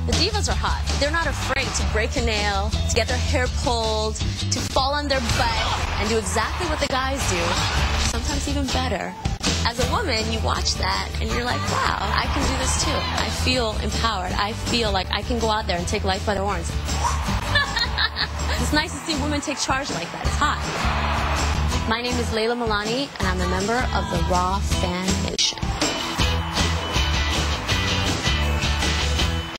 The divas are hot. They're not afraid to break a nail, to get their hair pulled, to fall on their butt, and do exactly what the guys do, sometimes even better. As a woman, you watch that, and you're like, wow, I can do this too. I feel empowered. I feel like I can go out there and take life by the horns. It's nice to see women take charge like that. It's hot. My name is Leyla Milani, and I'm a member of the Raw fan